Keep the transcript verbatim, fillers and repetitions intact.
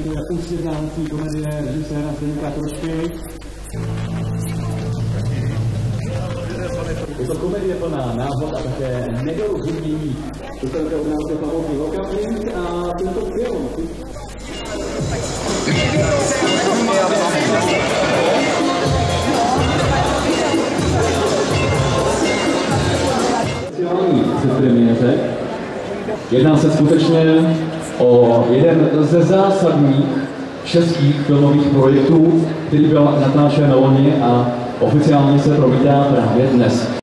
prezentuje usvědnávací komedie režiséra Zdeňka Trošky. Je to komedie plná náhod a také nedorozumění. Dostanete od nás Pavlovky Lokalink a tento film. Předpremiéře. Jedná se skutečně o jeden ze zásadních českých filmových projektů, který byl natáčen na loni a oficiálně se promítá právě dnes.